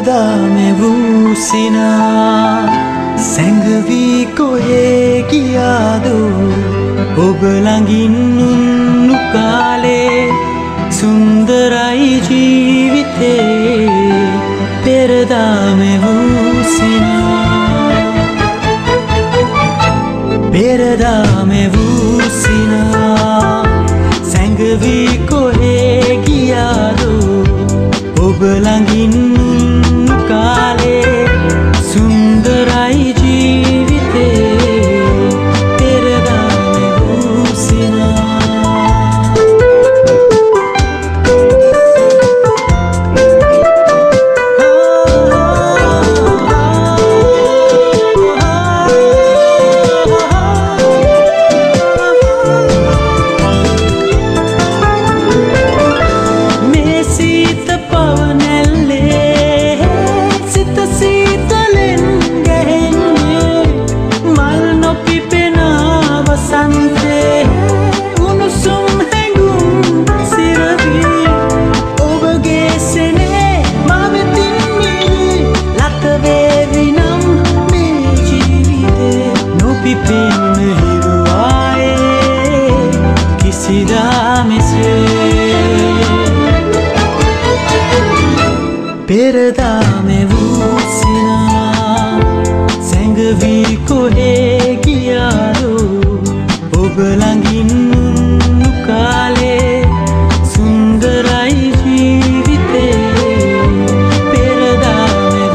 පෙරදාමෙ වූසිනා සැඟවී කොහේ ගියාදෝ ඔබ ළඟින් උන්නු කාලේ සුන්දරයි ජීවිතේ පෙරදාමෙ වූසිනා පෙරදාමෙ වූසිනා සැඟවී කොහේ ගියාදෝ ඔබ ළඟින් උන්නු කාලේ සුන්දරයි ජීවිතේ පෙරදාමෙ වූසිනා පෙරදාමෙ වූසිනා සැඟවී කොහේ ගියාදෝ ඔබ ළඟින් උන්නු කාලේ සුන්දරයි ජීවිතේ පෙරදාමෙ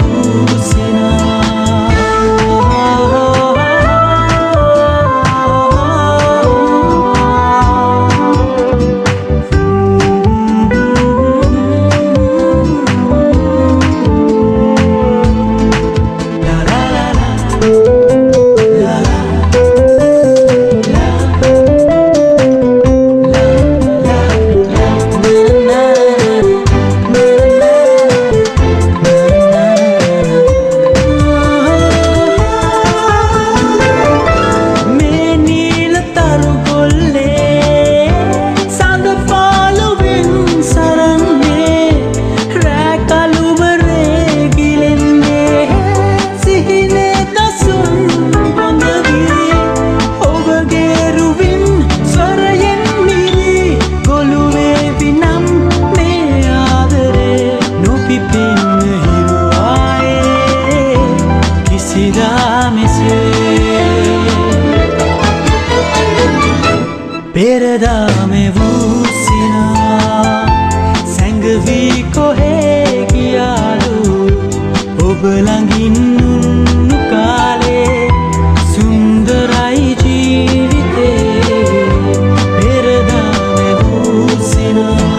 පෙරදාමෙ වූසිනා සැඟවී කොහේ ගියාදෝ ඔබ ළඟින් උන්නු කාලේ සුන්දරයි ජීවිතේ පෙරදාමෙ වූසිනා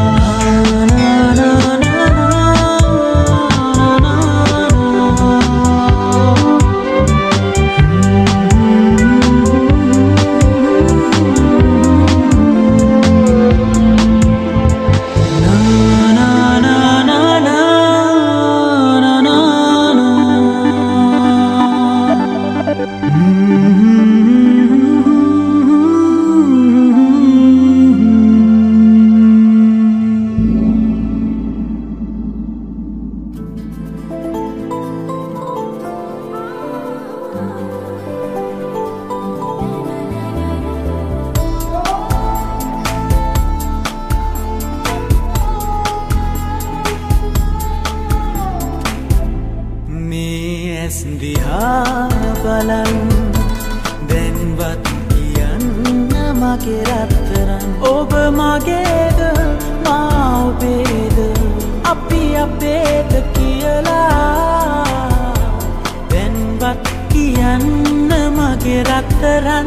දිහා බලන් දැන්වත් කියන්න මගේ රත්තරන් ඔබ මගේද මා ඔබේද අපි අපේද කියලා දැන්වත් කියන්න මගේ රත්තරන්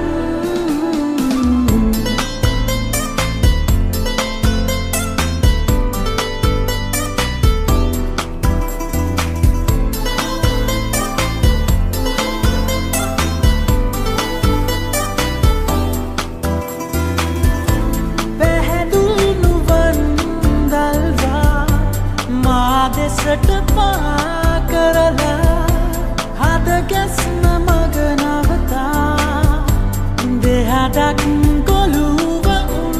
දෙසට පා කරලා හද ගැස්ම මග නවතා දෙහඩක් කොළුව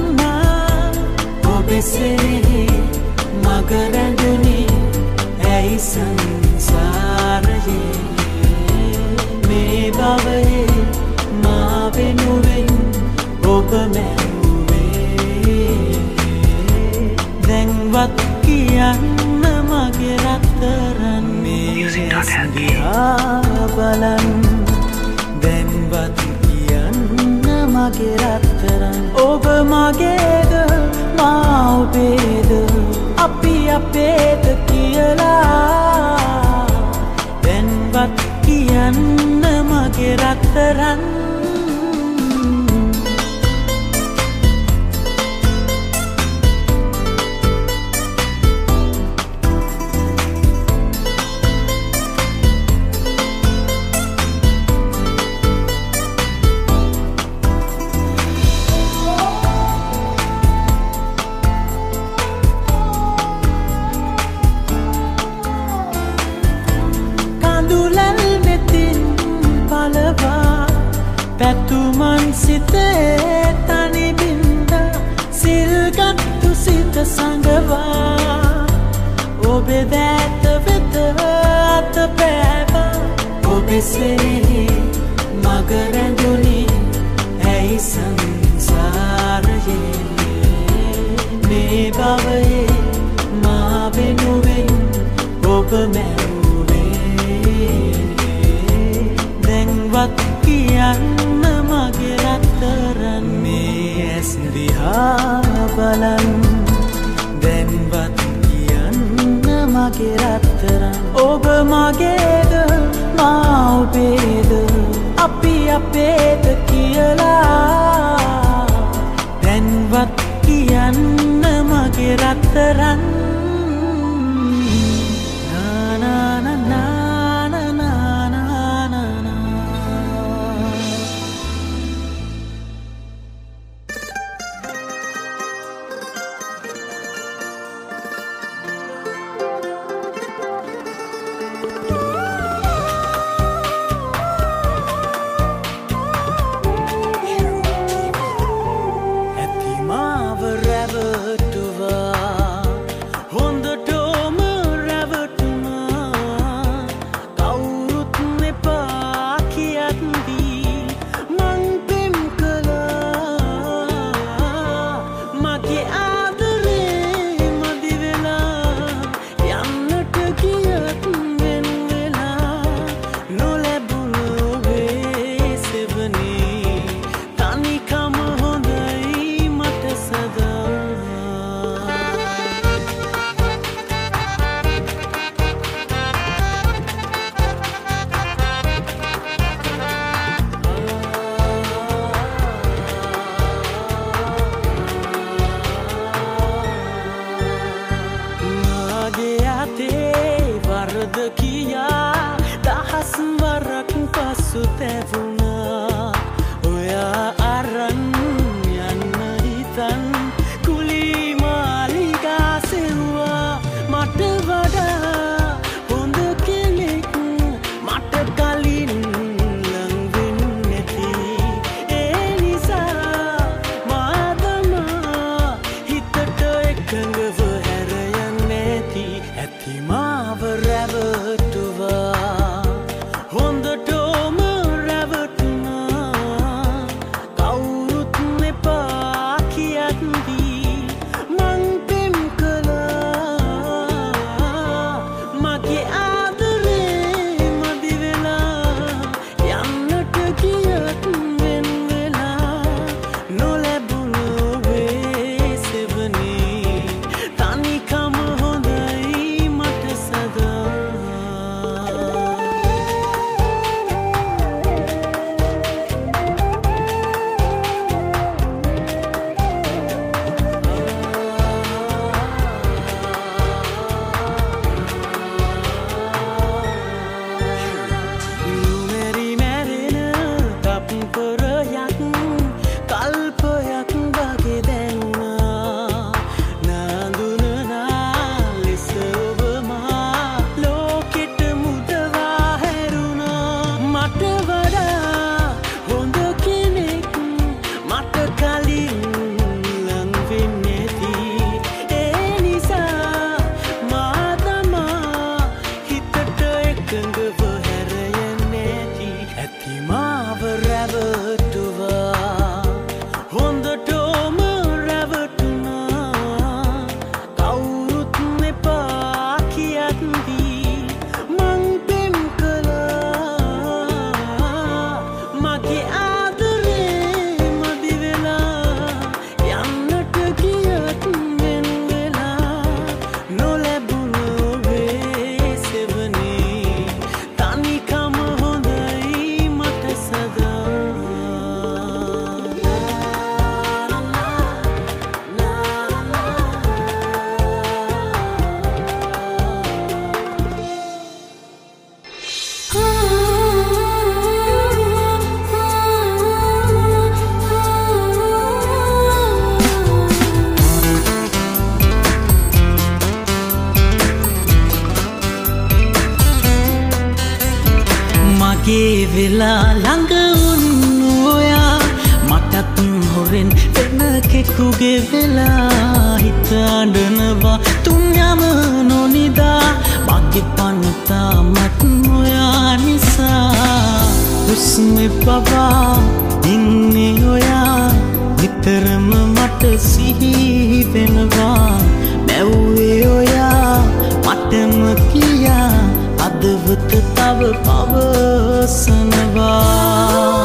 උන්නා ඔබෙසේ මග රැඳුනේ ඇයි ඇයි සංසාරයේ මේ භවයේ මා වෙනුවෙන් ඔබ මැව්වේ දැන්වත් කියන්න මගේ රත්තරන් මේ ඇස් දිහා බලන් දැන්වත් කියන්න මගේ රත්තරන් ඔබ මගේද මා ඔබේද අපි අපේද කියලා දැන්වත් කියන්න මගේ රත්තරන් පැතුමන් සිතේ තනි බින්දා සිල්ගත්තු සිත සඟවා ඔබේ දෑත වෙත අත පෑවා ඔබේ සෙනෙහි මග රැඳුනි ඇයි සංසාරයේ මේ භවයේ මා වෙනුවෙන් ඔබ මැව්වේ දැන්වත් කියන්න මගේ රත්තරන් මේ ඇස් දිහා බලන් දැන්වත් කියන්න මගේ රත්තරන් ඔබ මගේද මා ඔබේද අපි අපේද කියලා දැන්වත් කියන්න මගේ රත්තරන් ඇති මාව රැවටුවා මගේ වෙලා ළඟ වුණු ඔයා මටත් හොරෙන් වෙන කෙකුගේ වෙලා හිත අඬනවා තුන් යම නොනිදා මගේ පනතා මත් ඔයා නිසා හුස්මේ පවා ඉන්නේ ඔයා නිතරම මට සිහි වෙනවා මැව්වේ ඔයා මටම කියා අදවත තව පවසනවා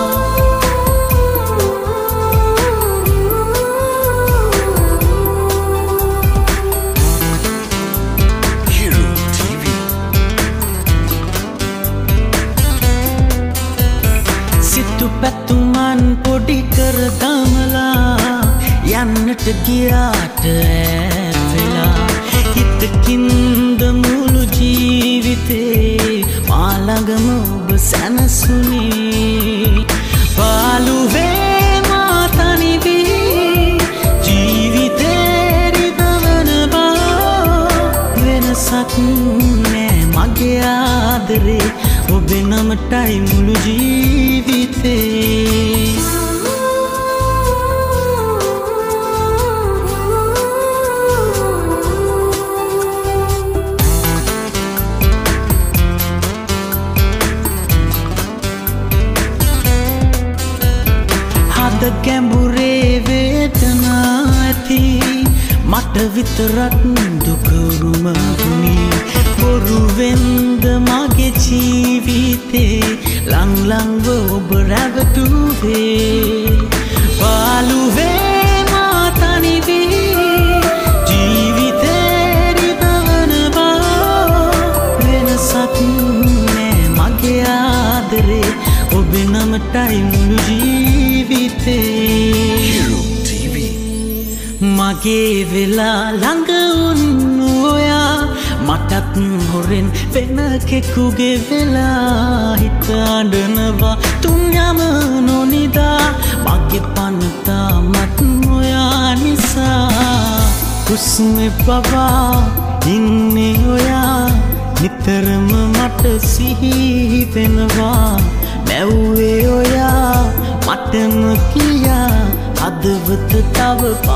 පැතුමන් පොඩි කර දමලා යන්නට ගියාට ඇවෙලා හිතකින්ද මුළු ජීවිතේ මා ළඟම ඔබ සැනසුනේ පාළුවේ මා තනි වී ජීවිතේ රිදවනවා වෙනසක් නෑ මගේ ආදරේ ඔබේ නමටයි මුළු ජීවිතේ හද ගැඹුරේ වේදනා ඇති මට විතරක් දුකරුම වුණේ බොරුවෙන්ද මගේ ජීවිතේ ලං ලංව ඔබ රැවටුවේ පාළුවේ මා තනි වී ජීවිතේ රිදවනවා වෙනසක් නෑ මගේ ආදරේ ඔබේ නමටයි මුළු ජීවිතේ මගේ වෙලා ළඟ වුණු ඔයා මටත් හොරෙන් වෙන කෙකුගේ වෙලා හිත අඬනවා තුන් යම නොනිදා මගේ පනතා මත් ඔයා නිසා හුස්මේ පවා ඉන්නේ ඔයා නිතරම මට සිහි වෙනවා මැව්වේ ඔයා මටම කියා අදවත තව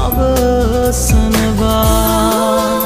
පවසනවා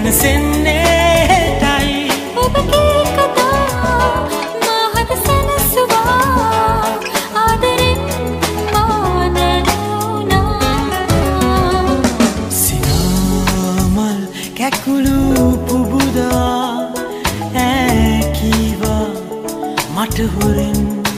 සැනසෙන්නේටයි ඔබගේ කතා මාහට සැනස කැකුළු පුබුදා ඈ කීවා මට හොරෙන්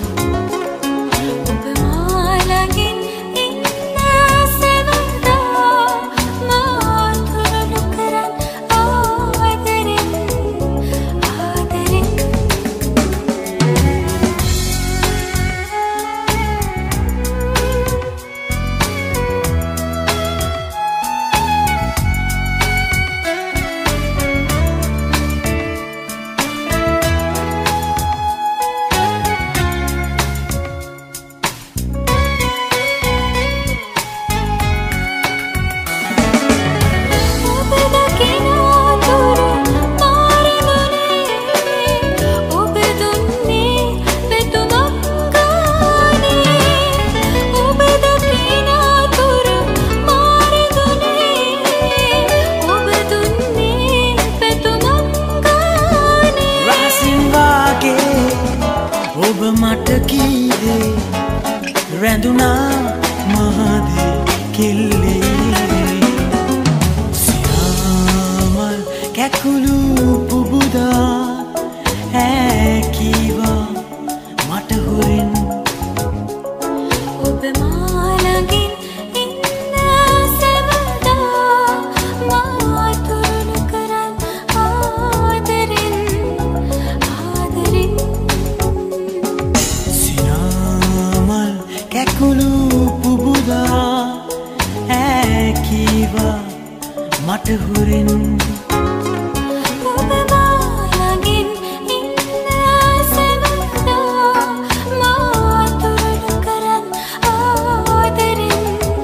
ඔබ මට කීවේ රැඳුනා මහදේ කෙල්ලේ සියාමල් කැකුළු පුබුදා ඈ කීවා මට හොරෙන් ඔබ මා ළඟින් ඉන්න සැමදා මා තුරුළු කරන් ආදරෙන් කැකුළු පුබුදා ඈ කීවා මට හොරෙන් ඔබ මා ළඟින් ඉන්න සැමදා මා තුරුළු කරන් ආදරෙන්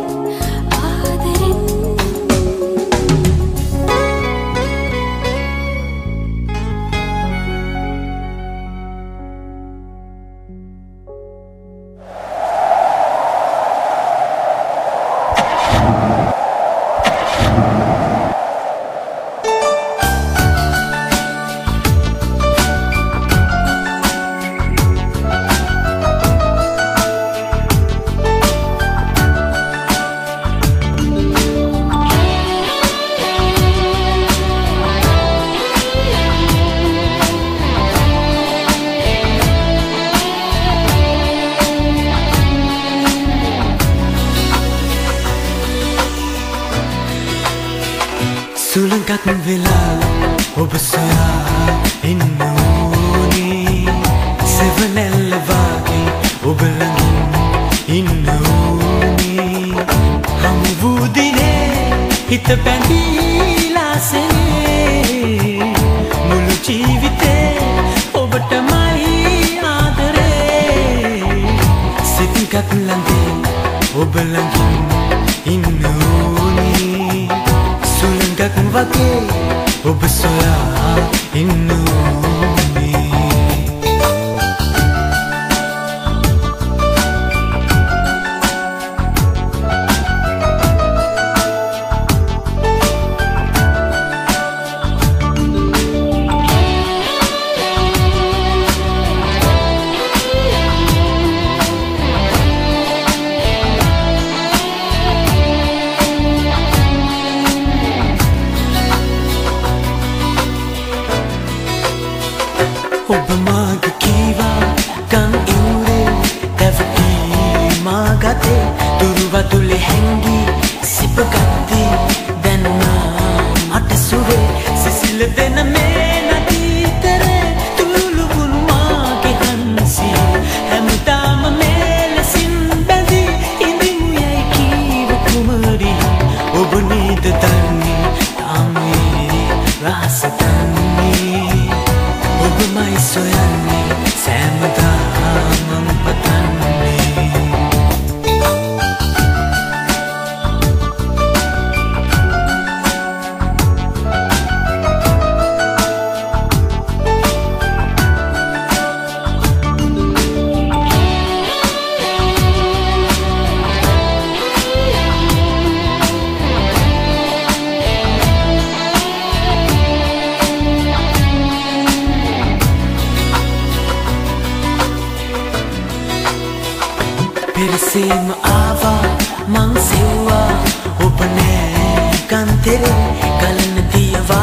සුළඟක් වෙලා ඔබ සොයා ඉන්න ඕනේ සෙවණැල්ල වාගේ ඔබ ළඟින් ඉන්න ඕනේ හමු වූ දිනේ හිත බැඳීලා සෙනේ මුළු ජීවිතේ ඔබටමයි ආදරේ සිතක් ළඟේ ඔබ ළඟින් ඉන්න ඕනේ සුළඟක් වගේ ඔබ සොයා ඉන්න ඕනේ ඔබ මාගේ කීවා ගම් ඉවුරේ දැවටි මා ගතේ දුරවතුලේ හැංගී සිපගත්තේ දැන් මට සුවේ සිසිල දෙන මේ නදීතරේ තුලුළු වුණු මාගේ හන්සි හැමදාම මේ ලෙසින් බැඳී ඉඳිමු යයි කීව කුමරි ඔබ නේද දන්නේ තාමේ රහස දන්නේ ඔබමයි සොයන්නේ සෑමදාම පතන්නේ පෙරසේම ආවා මං සෙව්වා ඔබ නෑ කන්තරේ ගලන දියවා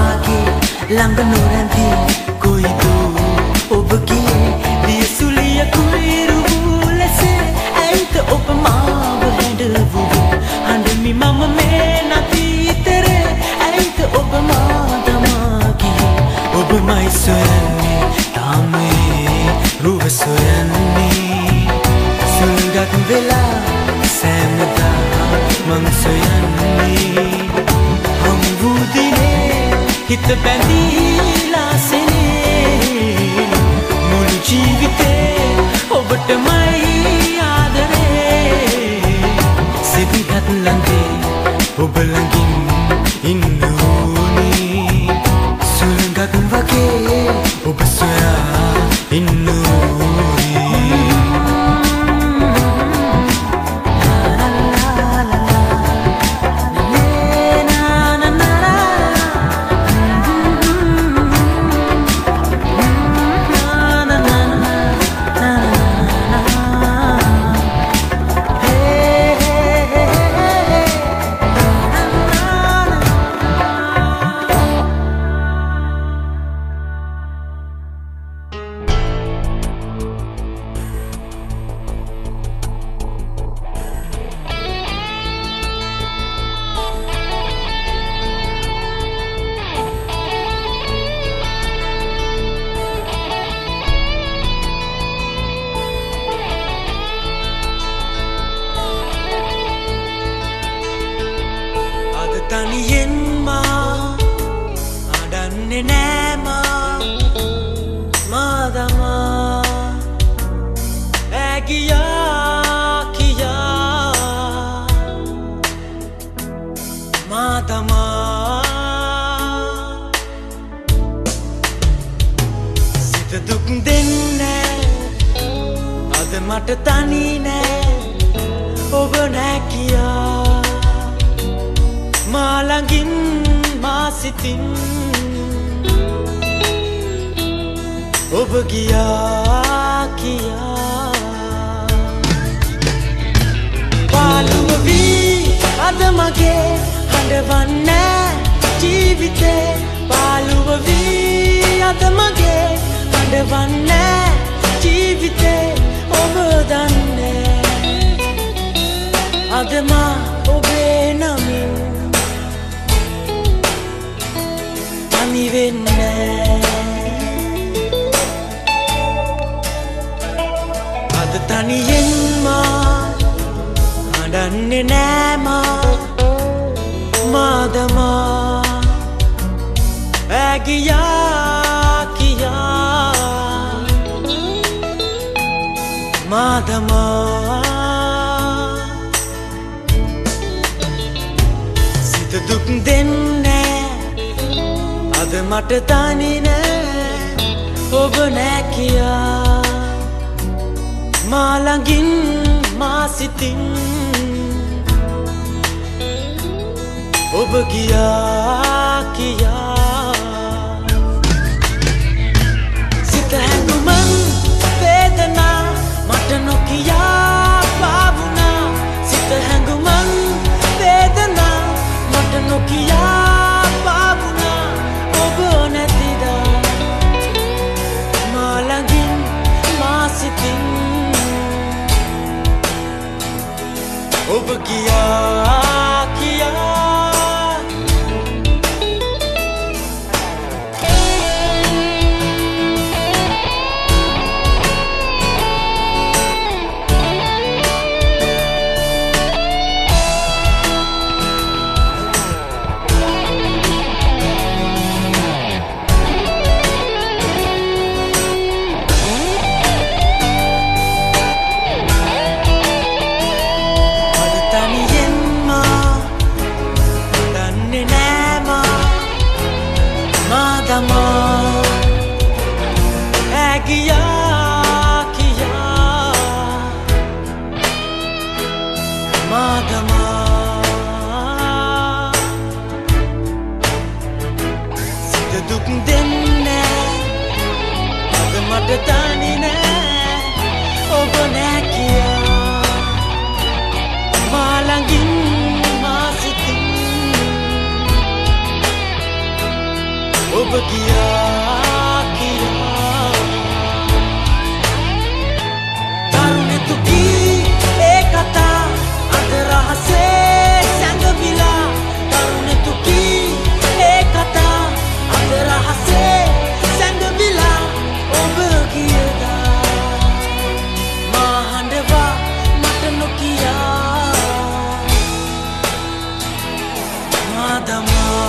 ළඟ නොරැඳී කොයිදෝ ඔබගේ දියසුලිය කුරිරු ලෙස ඇයිත ඔබ මාව හැඬවූ හඬමි මම මේ නතීතරේ ඇයිත ඔබ මා දමා ගියේ ඔබමයි සොයන්නේ තාමේ රුව සොයන්නේ සුළඟක් වෙලා සෑමදා මං සොයන්නේ හමු වූ දිනේ හිත බැඳීලා සෙනේ මුළු ජීවිතේ ඔබටමයි ආදරේ සිතිගත් ළඟේ ඔබ ළඟින් ඉන්න ඕනේ සුළඟක් වගේ ඔබ සොයා ඉන්න ඕනේ තනියෙන් මා අඩන්නේ නෑ මා දමා ඇගියා කියා මා දමා සිත දුක් දෙන්නේ අද මට තනි නෑ ඔබ නෑ කියා මා ළඟින් මා සිතින් ඔබ ගියා කියා පාළුව වී අද මගේ හඬවන්නේ ජීවිතේ පාළුව වී අද මගේ හඬවන්නේ ජීවිතේ ඔබ දන්නේ අද මා ඔබේ නමින් අද තනියෙන් මා අඬන්නේ නෑ මා දමා ඇගියා කියා මා දමා සිත දුක් දෙන්නේ අද මට තනි නෑ ඔබ නෑ කියා මා ළඟින් මා සිතින් ඔබ ගියා කියා සිත හැඟුමන් වේදනා මට නොකියා පාවුනා සිත හැඟුමන් වේදනා මට නොකියා පාවුනා ඔබ නැතිදා මා ළඟින් මා සිතින් ඔබ ගියා කියා ඔබ ගියා කියා තරුණෙතු කී ඒ කතා අද රහසේ සැඟවිලා තරුණෙතු කී ඒ කතා අද රහසේ සැඟවිලා ඔබ ගියදා මා හඬවා මට නොකියා මා දමා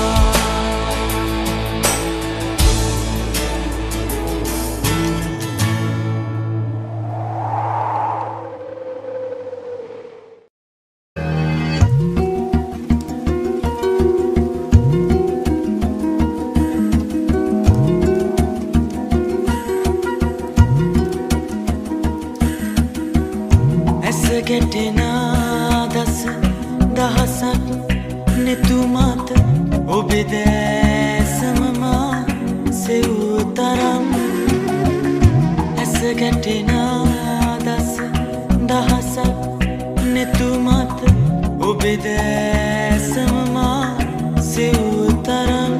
ගැටෙන දස දහසක් නෙතුමත ඔබේ දැසම මා සෙවූ තරම් ඇස ගැටෙන දස දහසක් නෙතුමත ඔබේ දැසම මා සෙවූ තරම්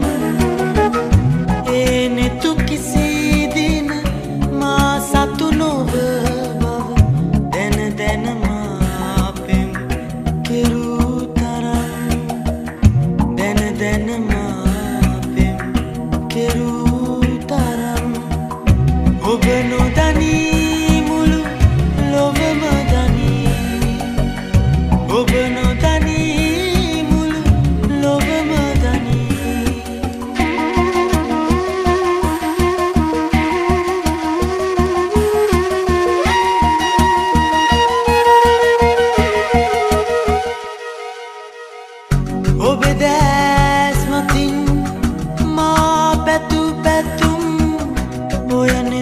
ඒ නෙතු කිසි දින මා සතු නොව බව දැන ඔබ නොදනී මුළු ලොවම දනී ඔබ නොදනී මුළු ලොවම දනී ඔබ දැස් මතින් මා පැතු පැතුම් ඔයනෙ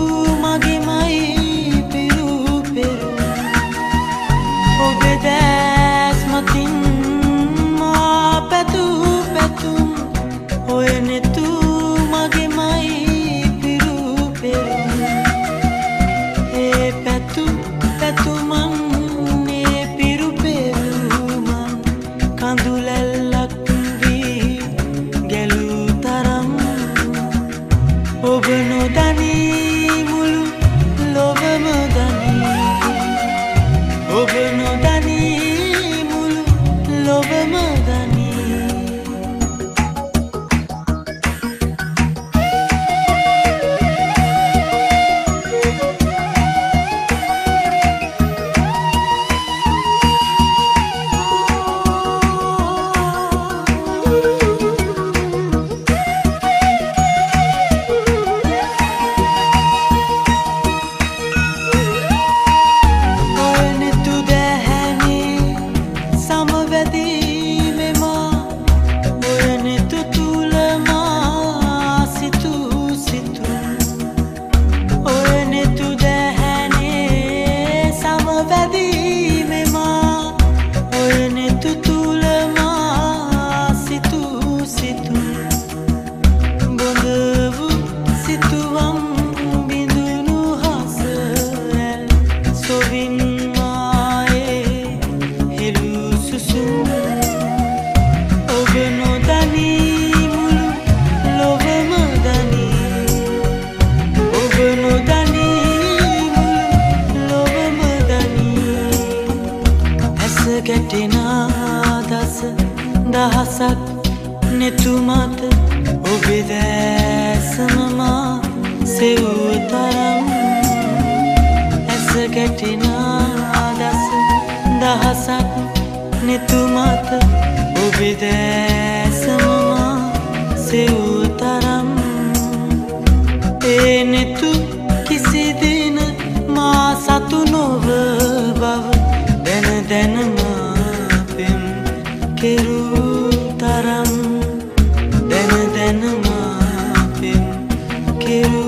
ඔබ නොදනී මුළු ලොවම දනී ඔබ නොදනී මුළු ලොවම දනී ගැටෙන දස දහසක් නෙතුමත ඔබේ දැසම මා සෙවූ තරම් ඇස ගැටෙන දස දහසක් නෙතුමත ඔබේ දැසම මා සෙවූ තරම් ඒ නෙතු කිසි දින මා සතු නොව බව දැන පෙම් කෙරූ තරම් දැන මා පෙම් කෙරූ